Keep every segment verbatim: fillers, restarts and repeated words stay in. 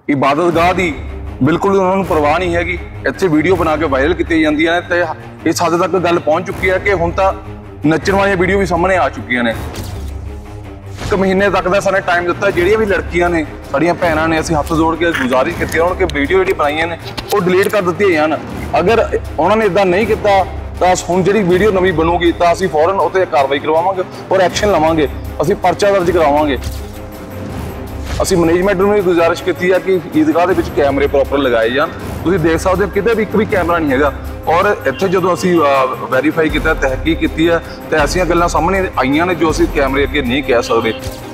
इबादतगाह की बिल्कुल उन्होंने परवाह नहीं हैगी। इत्थे वीडियो बना के वायरल की जांदियां ने ते इस हद तक गल पहुंच चुकी है कि हुण तां नच्चण वाली वीडियो भी सामने आ चुकी ने। एक महीने तक का साने टाइम दिता, जिहड़ियां भी लड़कियां ने साड़ियां भैणां ने असीं हत्थ जोड़ के गुजारिश की उन्होंने कि वीडियो जी बनाई ने वो डिलीट कर दी जान। अगर उन्होंने इदा नहीं किया तो हुण जिहड़ी वीडियो नवीं बनूगी तो असीं फौरन उत्ते कार्रवाई करवावांगे और एक्शन लवांगे, असीं परचा दर्ज करावांगे। असीं मैनेजमेंट नूं भी गुजारिश की है कि ईदगाह दे विच कैमरे प्रॉपर लगाए जान। तुसीं देख सकते हो किते भी एक भी कैमरा नहीं हैगा। और इत्थे जदों असीं वैरीफाई किया, तहकीक की है तो ऐसियां गल्लां सामने आईयां ने जो असीं कैमरे अगे नहीं कह सकते।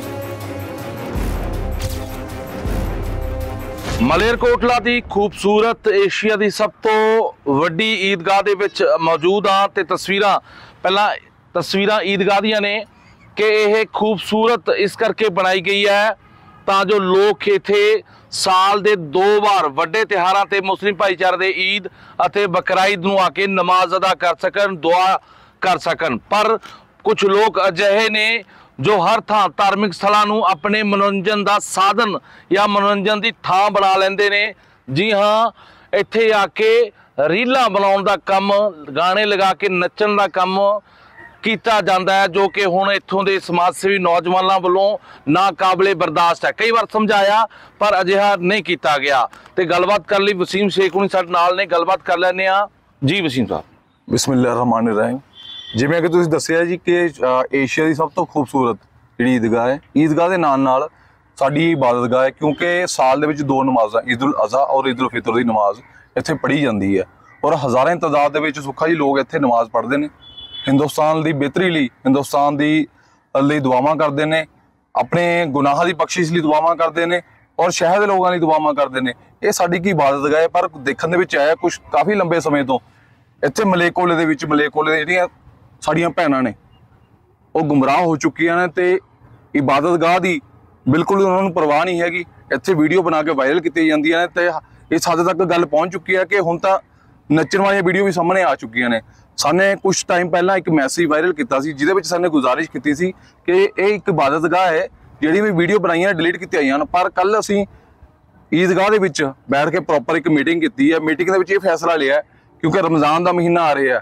मलेरकोटला की खूबसूरत एशिया की सब तो वड्डी ईदगाह दे विच मौजूद हाँ ते तस्वीरां पहला तस्वीरां ईदगाह दियां ने कि यह खूबसूरत इस करके बनाई गई है तां जो लोग इत्थे साल दे दो बार वड्डे त्योहारां ते मुस्लिम भाईचारे दे ईद अते बकराईद नूं आके नमाज अदा कर सकन, दुआ कर सकन। पर कुछ लोग अजिहे ने जो हर थां धार्मिक स्थलों नूं अपने मनोरंजन का साधन या मनोरंजन की थां बना लेंदे ने। जी हाँ, इत्थे आके रीलां बनाउण दा कम, गाने लगा के नच्चण दा कम किया जाता है, जो कि हुण इत्थों दे समाज सेवी नौजवानों वालों नाकाबिले बर्दाश्त है। कई बार समझाया पर अजिहा नहीं किया गया। तो गलबात कर ली वसीम शेख हुणी साडे नाल ने, गलबात कर लैंदे आ जी। वसीम साहब बिस्मिल्लाह रहमान रहीम। जिवें कि तुसीं दस्सिआ जी कि एशिया की सब तो खूबसूरत जिहड़ी ईदगाह है, ईदगाह के नाल नाल साडी इबादतगाह है, क्योंकि साल दे विच दो नमाज़ां ईद उल अज़हा और ईद उल फितर की नमाज इत्थे पढ़ी जाती है और हज़ारां तादाद दे विच सुखा जी लोग इत्थे नमाज पढ़ते हैं। हिंदुस्तान की बेहतरी लई, हिंदुस्तान की लई दुआवां करते हैं, अपने गुनाह की बख्शिश लई दुआवां करते हैं और शहर के लोगों लई दुआवां करते हैं। ये साडी की इबादतगाह है। पर देखने दे विच आया कुछ काफ़ी लंबे समय तो इत्थे मलेरकोटले दे विच मलेरकोटले जिहड़ियां साड़ियां भैणां ने वो गुमराह हो चुकियां ने ते इबादतगाह की बिल्कुल उन्होंने परवाह नहीं हैगी। इत्थे वीडियो बना के वायरल की जांदियां ने ते इस हद तक गल पहुंच चुकी है कि हुण तां नच्चण वाली वीडियो भी सामने आ चुकियां ने। साने कुछ टाइम पहला एक मैसेज वायरल किया सी जिहदे विच साने गुजारिश की सी कि ये एक इबादतगाह है, जिहड़ी भी वीडियो बनाई ने डिलीट की आईयां। पर कल असीं ईदगाह दे विच बैठ के प्रॉपर एक मीटिंग की है। मीटिंग दे विच ये फैसला लिया क्योंकि रमज़ान का महीना आ रहा है,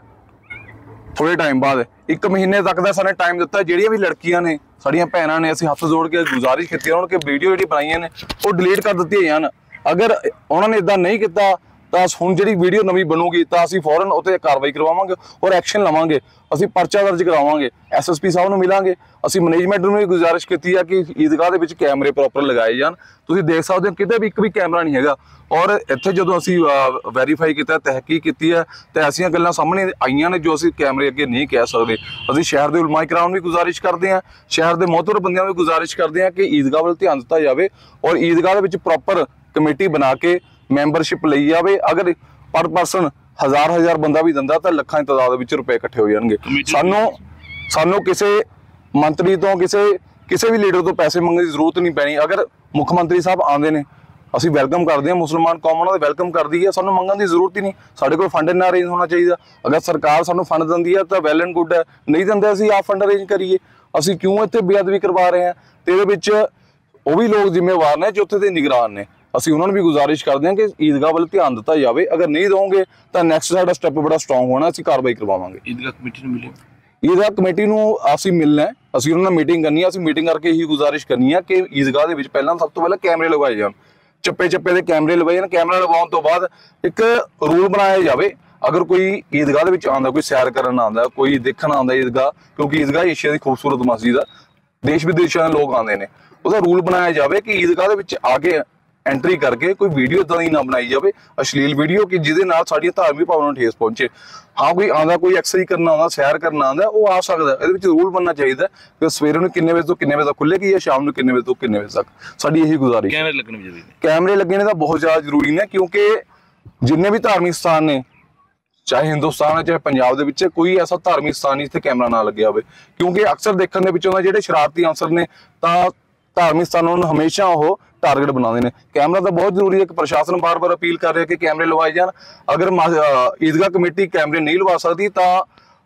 थोड़े टाइम बाद एक महीने तक का साने टाइम दिता, जिहड़ियां भी लड़कियां ने साड़ियां भैणां ने असीं हत्थ जोड़ के गुजारिश की उन्होंने कि वीडियो जी बनाई ने वो डिलीट कर दी जान। अगर उन्होंने इदा नहीं किया तो हुण जिहड़ी वीडियो नवीं बनूगी तो असीं फौरन उत्ते कार्रवाई करवावांगे और एक्शन लवांगे, असीं परचा दर्ज करावांगे, एस एस पी साहब नूं मिलांगे। असीं मैनेजमेंट नूं भी गुजारिश की है कि ईदगाह दे विच कैमरे प्रॉपर लगाए जान। तुसीं देख सकते हो किते भी एक भी कैमरा नहीं हैगा। और इत्थे जदों असीं वैरीफाई किया, तहकीक की है तो ऐसियां गल्लां सामने आईयां ने जो असीं कैमरे अगे नहीं कह सकते। असीं शहर के उलमा इकराम भी गुजारिश करते हैं, शहर के मोहतर बंदियां भी गुजारिश करते हैं कि ईदगाह वल ध्यान दिता जाए और ईदगाह दे विच प्रॉपर कमेटी बना के मैंबरशिप लई जाए। अगर पर परसन हज़ार हज़ार बंदा भी दिंदा तो लखां की तादाद विच रुपए इकट्ठे हो जाएंगे। सानू सानू किसी मंत्री तो किसी किसी भी लीडर तो पैसे मंगने की जरूरत नहीं पैनी। अगर मुख्य मंत्री साहब आते हैं असीं वैलकम करते हैं, मुसलमान कौम उन्होंने वैलकम करती है, सानू मंगण की जरूरत ही नहीं। साढ़े कोल फंड इन्ना अरेंज होना चाहिए। अगर सरकार सानू फंड दिंदी है तो वैल एंड गुड है, नहीं दिंदे असीं आप फंड अरेंज करिए। असीं क्यों इत्थे बेअदबी करवा रहे हैं? तो इहदे विच वो भी लोग जिम्मेवार ने जो उत्थे दे निगरान ने। असीं उन्होंने भी गुजारिश करते हैं कि ईदगाह वाल ध्यान दिता जाए। अगर नहीं दोगे तो नैक्सट साडा स्टैप बड़ा स्ट्रोंग होना, असीं कार्रवाई करवावांगे। ईदगाह कमेटी नूं मिले ईदगाह कमेटी नूं असीं मिलना है, असीं उन्हां नाल मीटिंग करनी है। असीं मीटिंग करके ही गुजारिश करनी है कि ईदगाह दे विच पहलां सब तो पहले कैमरे लगवाए जान, चप्पे चप्पे के कैमरे लगवाए जान। कैमरा लगवाउण तो बाद एक रूल बनाया जाए। अगर कोई ईदगाह दे विच आंदा, कोई सैर करन आंदा, कोई देखण आंदा ईदगाह, क्योंकि ईदगाह एशिया की खूबसूरत मस्जिद है, देश विदेशों के लोग आते हैं, उसका रूल बनाया जाए कि ईदगाह दे विच आके एंट्री करके कोई वीडियो इदां दी ना बनाई जाए, अश्लील वीडियो कि जिहदे नाल साडीआं धार्मिक भावनावां नूं ठेस पहुंचे। हाँ, कोई आंदा, कोई एक्सरसाइज करना आंदा, सैर करना आंदा, वो आ सकदा। इहदे विच रूल बनना चाहिए कि सवेरे नूं किन्ने बजे तो किन्ने बजे तक खुलेगी या शाम नूं किन्ने बजे तो किन्ने बजे तक। साडी यही गुजारिश। कैमरे लगने भी जरूरी ने, कैमरे लगने का बहुत ज़्यादा जरूरी ने, क्योंकि जिन्ने भी धार्मिक स्थान ने, चाहे हिंदुस्तान है चाहे पंजाब दे विच, कोई ऐसा धार्मिक स्थान नहीं जिथे कैमरा ना लग्या होवे। क्योंकि अक्सर देखने के विचों जिहड़े शरारती अंसर ने तां धार्मिक स्थानों में हमेशा वो टारगेट बनाते हैं। कैमरा तो बहुत जरूरी है कि प्रशासन बार बार अपील कर रहा है कि कैमरे लवाए जान। अगर ईदगाह कमेटी कैमरे नहीं लवा सकती तो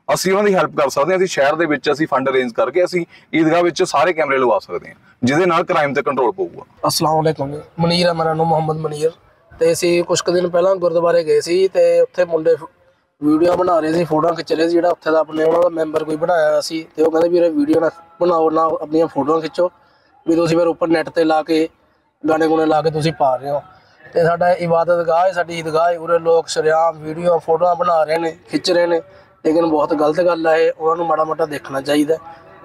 ਅਸੀਂ ਉਹਨਾਂ ਦੀ ਹੈਲਪ ਕਰ ਸਕਦੇ ਹਾਂ। ਅਸੀਂ ਸ਼ਹਿਰ ਦੇ ਵਿੱਚ ਅਸੀਂ ਫੰਡ ਅਰੇਂਜ ਕਰਕੇ ਅਸੀਂ ਈਦਗਾਹ ਵਿੱਚ ਸਾਰੇ ਕੈਮਰੇ ਲਗਵਾ ਸਕਦੇ ਹਾਂ, ਜਿਹਦੇ ਨਾਲ ਕ੍ਰਾਈਮ ਤੇ ਕੰਟਰੋਲ ਪਊਗਾ। अस्सलाम वालेकुम जी, मनीर है मेरा नाम, मुहम्मद मनीर। ਤੇ ਅਸੀਂ ਕੁਝ ਕੁ ਦਿਨ ਪਹਿਲਾਂ ਗੁਰਦੁਆਰੇ ਗਏ ਸੀ ਤੇ ਉੱਥੇ ਮੁੰਡੇ ਵੀਡੀਓ ਬਣਾ ਰਹੇ ਸੀ, ਫੋਟੋਆਂ ਖਿੱਚ ਰਹੇ ਸੀ। ਜਿਹੜਾ ਉੱਥੇ ਦਾ ਆਪਣੇ ਉਹਨਾਂ ਦਾ ਮੈਂਬਰ ਕੋਈ ਬਣਾਇਆ ਹੋਇਆ ਸੀ ਤੇ ਉਹ ਕਹਿੰਦੇ ਵੀਰੇ ਵੀਡੀਓ ਨਾ ਬਣਾਓ, ਨਾ ਆਪਣੀਆਂ ਫੋਟੋਆਂ ਖਿੱਚੋ, ਵੀ ਤੁਸੀਂ ਫਿਰ ਉੱਪਰ ਨੈੱਟ ਤੇ ਲਾ ਕੇ ਗਾਣੇ ਗੁਣੇ ਲਾ ਕੇ ਤੁਸੀਂ ਪਾ ਰਹੇ ਹੋ। ਤੇ ਸਾਡਾ ਇਬਾਦਤਗਾਹ ਹੈ, ਸਾਡੀ ਈਦਗਾਹ ਹੈ, ਉਰੇ ਲੋਕ ਸ਼ਰੇਆਮ ਵੀਡੀਓ ਫੋਟੋਆਂ ਬਣਾ ਰਹੇ ਨੇ, ਖਿੱਚ ਰਹੇ ਨੇ, ਲੇਕਿਨ ਬਹੁਤ ਗਲਤ ਗੱਲ ਹੈ ਇਹ। ਉਹਨਾਂ ਨੂੰ ਮਾੜਾ ਮੋਟਾ ਦੇਖਣਾ ਚਾਹੀਦਾ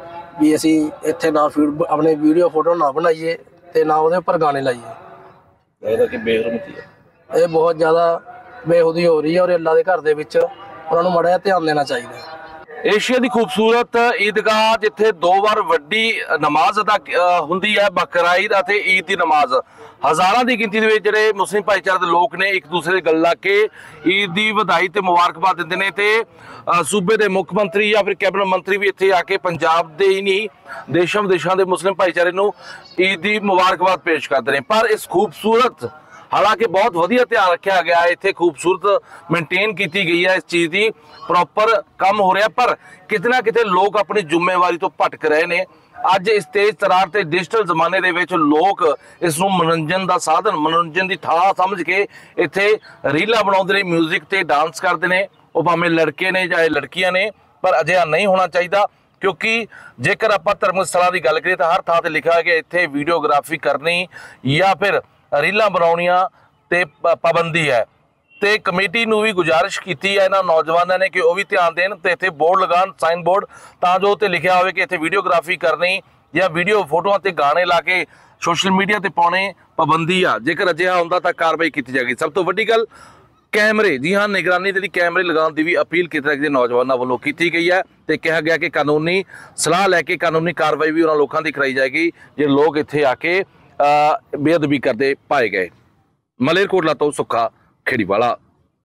ਵੀ ਅਸੀਂ ਇੱਥੇ ਨਾ ਫੀਡ ਆਪਣੇ ਵੀਡੀਓ ਫੋਟੋ ਨਾ ਬਣਾਈਏ ਤੇ ਨਾ ਉਹਦੇ ਉੱਪਰ ਗਾਣੇ ਲਾਈਏ। ਇਹਦਾ ਕੀ ਬੇਹਰਮਤੀ ਹੈ, ਇਹ ਬਹੁਤ ਜ਼ਿਆਦਾ ਬੇਹੂਦੀ ਹੋ ਰਹੀ ਹੈ ਔਰ ਅੱਲਾ ਦੇ ਘਰ ਦੇ ਵਿੱਚ ਉਹਨਾਂ ਨੂੰ ਮਾੜਾ ਜਿਹਾ ਧਿਆਨ ਦੇਣਾ ਚਾਹੀਦਾ ਹੈ। ਏਸ਼ੀਆ ਦੀ ਖੂਬਸੂਰਤ ਈਦਗਾਹ ਜਿੱਥੇ ਦੋ ਵਾਰ ਵੱਡੀ ਨਮਾਜ਼ ਅਦਾ ਅ, ਹੁੰਦੀ ਹੈ, ਬਕਰਾਈਦ ਅਤੇ ਈਦ ਦੀ ਨਮਾਜ਼। ਹਜ਼ਾਰਾਂ ਦੀ ਗਿਣਤੀ ਦੇ ਵਿੱਚ ਜਿਹੜੇ ਮੁਸਲਿਮ ਭਾਈਚਾਰੇ ਦੇ ਲੋਕ ਨੇ ਇੱਕ ਦੂਸਰੇ ਦੇ ਗੱਲ ਲਾ ਕੇ ਈਦ ਦੀ ਵਧਾਈ ਤੇ ਮੁਬਾਰਕਬਾਦ ਦਿੰਦੇ ਨੇ ਤੇ ਅ, ਸੂਬੇ ਦੇ ਮੁੱਖ ਮੰਤਰੀ ਜਾਂ ਫਿਰ ਕੈਬਨਿਟ ਮੰਤਰੀ ਵੀ ਇੱਥੇ ਆ ਕੇ ਪੰਜਾਬ ਦੇ ਹੀ ਨਹੀਂ ਦੇਸ਼ਾਂ ਵਿਦੇਸ਼ਾਂ ਦੇ ਮੁਸਲਿਮ ਭਾਈਚਾਰੇ ਨੂੰ ਈਦ ਦੀ ਮੁਬਾਰਕਬਾਦ ਪੇਸ਼ ਕਰਦੇ ਨੇ। ਪਰ ਇਸ ਖੂਬਸੂਰਤ, ਹਾਲਾਂਕਿ ਬਹੁਤ ਵਧੀਆ ਧਿਆਨ ਰੱਖਿਆ ਗਿਆ ਹੈ, ਇੱਥੇ ਖੂਬਸੂਰਤ ਮੇਨਟੇਨ ਕੀਤੀ ਗਈ ਹੈ, ਇਸ ਚੀਜ਼ ਦੀ ਪ੍ਰੋਪਰ ਕੰਮ ਹੋ ਰਿਹਾ, ਪਰ ਕਿਤੇ ਨਾ ਕਿਤੇ ਲੋਕ ਆਪਣੀ ਜ਼ਿੰਮੇਵਾਰੀ ਤੋਂ ਭਟਕ ਰਹੇ ਨੇ। ਅੱਜ ਇਸ ਤੇਜ਼ ਤਰਾਰ ਤੇ ਡਿਜੀਟਲ ਜ਼ਮਾਨੇ ਦੇ ਵਿੱਚ ਲੋਕ ਇਸ ਨੂੰ ਮਨੋਰੰਜਨ ਦਾ ਸਾਧਨ, ਮਨੋਰੰਜਨ ਦੀ ਥਾਂ ਸਮਝ ਕੇ ਇੱਥੇ ਰੀਲਾਂ ਬਣਾਉਂਦੇ ਨੇ, ਮਿਊਜ਼ਿਕ ਤੇ ਡਾਂਸ ਕਰਦੇ ਨੇ, ਉਹ ਭਾਵੇਂ ਲੜਕੇ ਨੇ ਚਾਹੇ ਲੜਕੀਆਂ ਨੇ। ਪਰ ਅਜਿਹਾ ਨਹੀਂ ਹੋਣਾ ਚਾਹੀਦਾ, ਕਿਉਂਕਿ ਜੇਕਰ ਆਪਾਂ ਧਰਮ ਸਥਲਾਂ ਦੀ ਗੱਲ ਕਰੀਏ ਤਾਂ ਹਰ ਥਾਂ ਤੇ ਲਿਖਿਆ ਹੈ ਕਿ ਇੱਥੇ ਵੀਡੀਓਗ੍ਰਾਫੀ ਕਰਨੀ ਜਾਂ ਫਿਰ ਰੀਲਾਂ ਬਣਾਉਣੀਆਂ ਤੇ ਪਾਬੰਦੀ ਹੈ। ਤੇ ਕਮੇਟੀ ਨੂੰ ਵੀ ਗੁਜ਼ਾਰਿਸ਼ ਕੀਤੀ ਹੈ ਇਹਨਾਂ ਨੌਜਵਾਨਾਂ ਨੇ ਕਿ ਉਹ ਵੀ ਧਿਆਨ ਦੇਣ ਤੇ ਇੱਥੇ ਬੋਰਡ ਲਗਾਉਣ, ਸਾਈਨ ਬੋਰਡ, ਤਾਂ ਜੋ ਉੱਤੇ ਲਿਖਿਆ ਹੋਵੇ ਕਿ ਇੱਥੇ ਵੀਡੀਓਗ੍ਰਾਫੀ ਕਰਨੀ ਜਾਂ ਵੀਡੀਓ ਫੋਟੋਆਂ ਤੇ ਗਾਣੇ ਲਾ ਕੇ ਸੋਸ਼ਲ ਮੀਡੀਆ ਤੇ ਪਾਉਣੇ ਪਾਬੰਦੀ ਆ। ਜੇਕਰ ਅਜਿਹਾ ਹੁੰਦਾ ਤਾਂ ਕਾਰਵਾਈ ਕੀਤੀ ਜਾਏਗੀ। ਸਭ ਤੋਂ ਵੱਡੀ ਗੱਲ ਕੈਮਰੇ, ਜੀ ਹਾਂ, ਨਿਗਰਾਨੀ ਦੇ ਲਈ ਕੈਮਰੇ ਲਗਾਉਣ ਦੀ ਵੀ ਅਪੀਲ ਕੀਤੀ ਗਈ ਨੌਜਵਾਨਾਂ ਵੱਲੋਂ ਕੀਤੀ ਗਈ ਹੈ ਤੇ ਕਿਹਾ ਗਿਆ ਕਿ ਕਾਨੂੰਨੀ ਸਲਾਹ ਲੈ ਕੇ ਕਾਨੂੰਨੀ ਕਾਰਵਾਈ ਵੀ ਉਹਨਾਂ ਲੋਕਾਂ ਦੀ ਕਰਾਈ ਜਾਏਗੀ ਜਿਹੜੇ ਲੋਕ ਇੱਥੇ ਆ ਕੇ ਬੇਅਦਬੀ ਕਰਦੇ ਪਾਏ ਗਏ। ਮਲੇਰਕੋਟਲਾ ਤੋਂ ਸੁੱਖਾ ਖੇੜੀਵਾਲਾ।